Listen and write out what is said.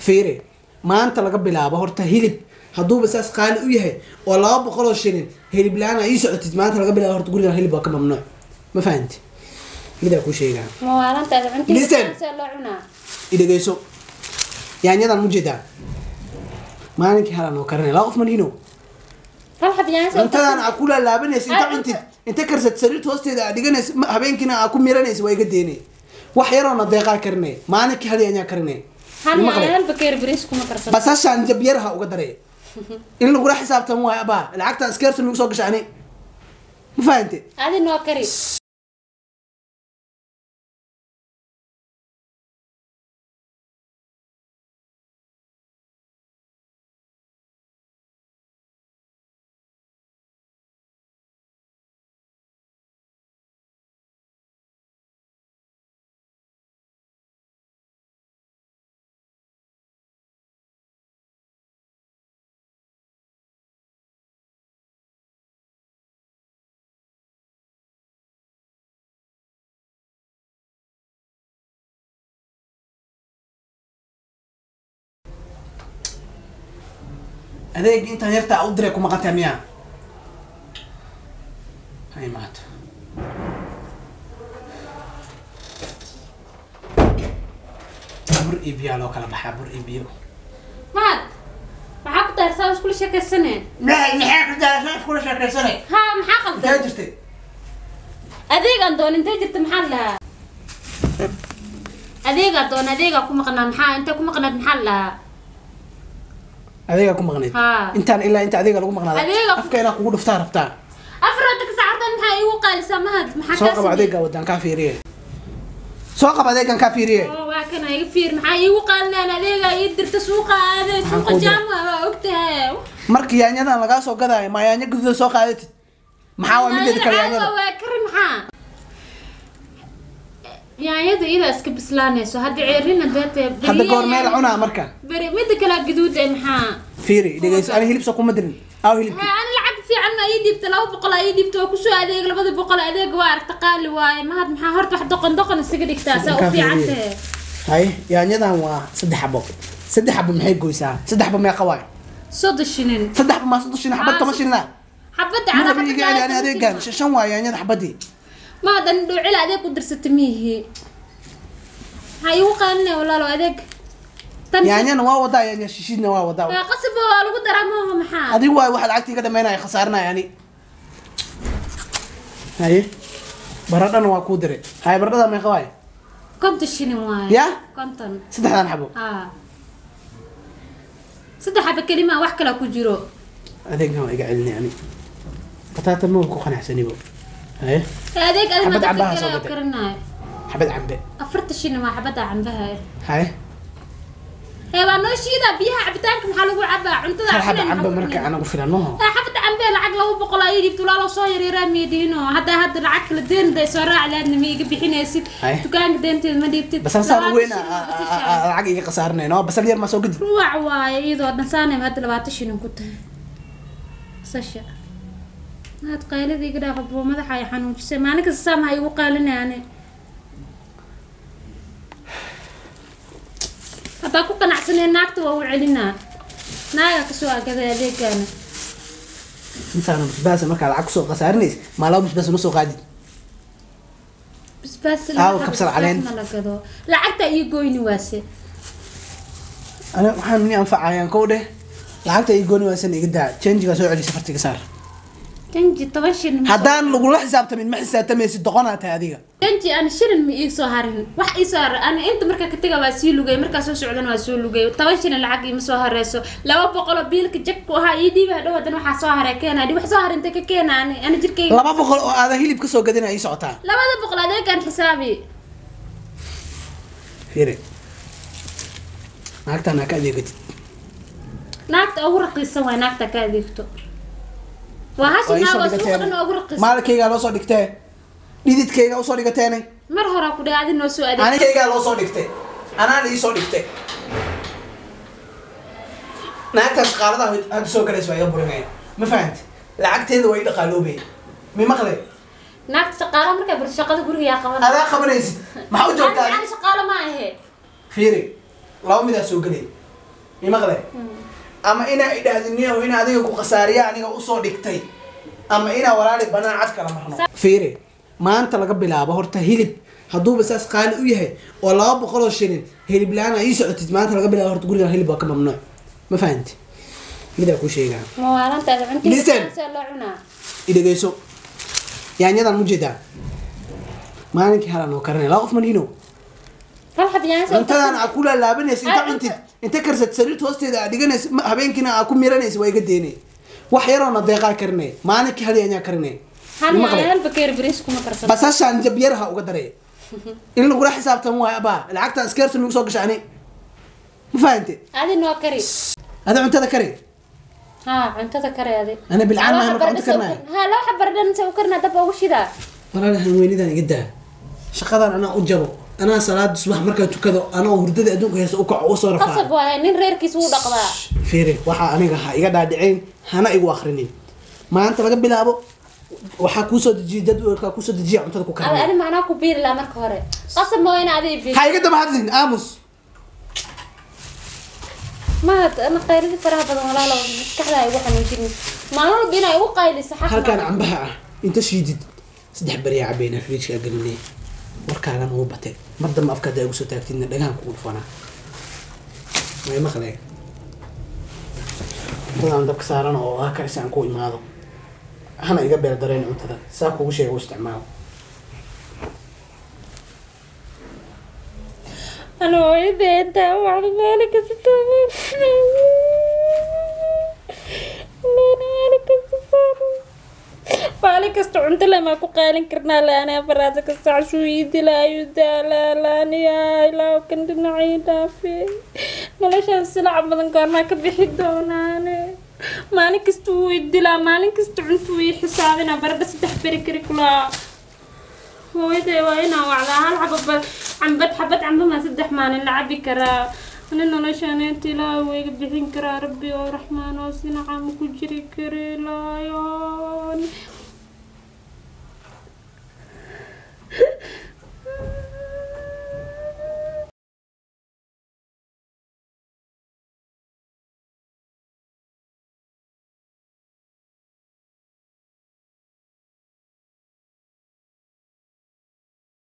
fiiri maanta laga bilaabo horta hilib hadduu basaas qaali u yahay oo 200 shilin hilib laan ay socotid maanta laga bilaabo horta guriga hilib waa ka mamnuuc ma fahanti mida ku sheegaa ma waaranta cuntada loo cunaa idageyso yaanyadan mujeedaa maalinkii halan oo karnay 2 qof manino hal xad yaansa intaan akula laabanaysa inta karsad sariirta hoosteeda dhiganaysa habeenkina aku miranaysa way ga deenay wax yar oo nadeeqa karnay maalinkii hal yaanya karnay hal bakeer bariis kuma karsan basashan jabyaraha uga daray in lagu xisaabtan waa aba lacagta askeerta lagu soo gashaani ma fahanti adi noo kari adeeg inta yarta u diray kuma qatay miya hay maat bur ibiya loo kala baxaa bur ibiyo maad maxaa ku daarsaa isku sheekaysaneen maxaa ku daarsaa isku sheekaysaneen ha maxaa qaldan intee jirtay adeegan doon intee jirta maxaa lahaa adeega ku maqnaa maxaa inta ku maqnaad maxaa lahaa adeega ku maqnayd intaan ilaa inta adeega lagu maqnaado afkeena kugu dhuftaa rabtaa afraadka saacaddan maxaa igu qaalisaa mahad maxaa soo qaba adeega wadan ka fiiriye soo qaba adeegan ka fiiriye waa kana iga fiir maxaa igu qaalinaan adeega ii dirta suuqa aade suuqa jaama waa ogtahay markii yaanyadan laga soo gadaayo ma yaanya guduud soo qaadatid maxaa waa mid kale yaanyada waa karin maxaa yaanyada ida iska bislaanayso hadda ceerina deetay hadda goor meel cunaa marka bari mid kale guduud ee maxaa fiiri dhigays ani hilib soo kuma dirin aw hilib ana lacag fiican ay dibta 200 ay dibta oo ku soo adeeg 200 adeeg waa aragta qaali waay mahad maxaa horta wax doqon isaga dhigtaa saa u fiicantay hay yaanyadan waa 3 xabo 3 xabo maxay goysaa 3 xabo meeqa waay 3 shilin 3 xabo ma 3 shilin xabad 10 shilin xabada ana xabada adeegan shan waay yaanyada xabadii ما دن دوعي أديك ودرست ميه هاي وقالنا ولا لو أديك يعني أنا واو يعني شيشنا واو دا قصب لو قدر عمهم محا هذه واحد عكتي كده ما يناي خسارنا يعني هاي بردنا وكودري هاي بردنا ما يخواي كنت شنو واي يا كنت صدق حبو صدق حب كلمة وحكي لك وجرو أديك هو يقعدني يعني قطعت المهم كو خنا حسني بو هاي هذيك أنا حبد عمبها صوبتي حبد عمبه أفرت شنو ما حبد عمبها هاي هي وانو شيدا بيها عبتانك maxaa lagu cabaa cuntada حبد عمبه marka ana ku filano حبد عمبه lacag 200 ay dibto la soo yareeraa meedino hada lacag la deenday soo raac laadna ma iga bixinaysid dukaanka deenteed ma dhiibtid bas aan weyn lacag iga qasaarnayno bas yar ma soo gudbi ruuc waay iyadoo dhansaanay hada 20 shilin ku tahay sasha هاد قايلدي كده قبو مدحا يحنوجسay maalinka saama ay ugu qaalinayaan hada ku qanacsanay naagta waa u celinaa naaga ka soo agaday adeegan intaan basbaas marka lacag soo qasaarinays ma loo basbaas noo soo qaadi basbaas kabsar caleen lacagta iyo goyni waase ana waxaan min anfacayaan koode lacagta iyo goyni waase iga daa change ga soo celisay fartiga saar تنجي طبعا شيرين هدان لو لا حسابته من ما حسابته ميسي دقوناته اديga تنجي انا شيرين مي سو هارين wax ii soo har ana inta marka ka tagaa waa sii lugay marka soo socdan waa soo lugay 10 shilin lacag ima soo hareyso 200 biilka jabku ahaa ii dhiibay hadhow hadan waxa soo haray keenay wax soo harinta ka keenay ana jirkay 200 oo aad hilib ka soo gadina ay socotaa 200 adeegan xisaabi fiire naagta ka adeegtid naagta ugu raqiisan waa naagta ka adeegto وهاشي ناقص سوقنا ugu raqiis maalkayga loo soo dhigtay dhididkayga u soo dhigateena mar hore ku dhaadin noo soo adeeg anigayga loo soo dhigtay anaa ii soo dhigtay naagtaas qaalada aad soo galayso ay burinay ma fahanti lacagteedu way dhaqaaloobay mi maqlay naagta shaqaale markay bar shaqada guriga yaa qabanay adaa qabanaysid maxaa u joogtaa aan shaqaale ma ahe fiiri laba mid soo galay imaqle ama ina idhahdiniyo ina adiga ku qasaariya aniga u soo dhigtay ama ina walaali banaan cad kala marno fiiri maanta laga bilaabo horta hilib hadduu basaas qaali u yahay oo 200 shilin hilib laan ay socotid maanta laga bilaabo horta guriga hilib waa ka mamnuuc ma fahanti mida ku sheegaa ma waaranta cuntiisa loo cunaa idageyso yaanyadan mujeedaa maalinkii halaan oo karinay laa qof manino hal xad yaanyo intaan akula laabanaysa inta cuntid inta karsad sariir hoosteeda aad dhiganaysa habeenkina aad ku miranaysa way ga deynay wax yar oo nadeeqa karinay maalinkii hal yaanya karinay hal bakeer bariis kuma karsan basashan jabyaraha uga daray in lagu xisaabtan waa aba lacagta askeerta lagu soo gashaani ma fahanti adin waa kari هذا عنتذا كري انت ذكري هذه انا بالعام ما كنت كرنا لو حبر انت وكرنا دبا وش ذا والله انا وينيدان قدها شقدان انا اجبو انا صلاه الصبح marka tukado ana hurdada adduunka heeso u kaco oo soo rafaa qasab waa nin reerkiis uu dhaqdaa fiiri waxa aniga iga dhaadhiceen hana igu akhrinin maanta laga bilaabo waxa ku soo dejiyay jadwalka ku soo dejiyay cuntada ku karnaa ana macna ku biir la marka hore qasab ma wayna adii biir ha iga daba hadlin aamus ما أنا قايلة فرها بدن ولا لا كحلا يروح نجيني ما نقول بينا يو قايلة صح هل كان عم بها أنت شديد صدق بريء عبينا فريش قالني وركان هو بتة مرة ما أفكر ده وسوي تاكتين دهان كول فانا ما يمخلي طبعا عندك سارنا أو هكذا سان كوي ماذا أنا يقبل درين أنت ده ساكو وشيء واستعماله أنا وإذا أنت وعلى مالك ستامر مالك ستامر مالك استعنت لما أكو قالن كرنا لا أنا فرازك الساعة شو يدي لا يدى لا نيا لا كنت نعيدا في ملاش السلعة بدن كارنا كبيحدونا أنا مالك استو يدي لا مالك استعنت ويحسابنا برد ستحبري كريكولا هو إذا وين وعلى هالحبب عم بتحبت عم بما سدح ما نلعب كرا أنا نشانتي لا ويقبحين كرا ربي ورحمن وسنا عم كجري كري لا يون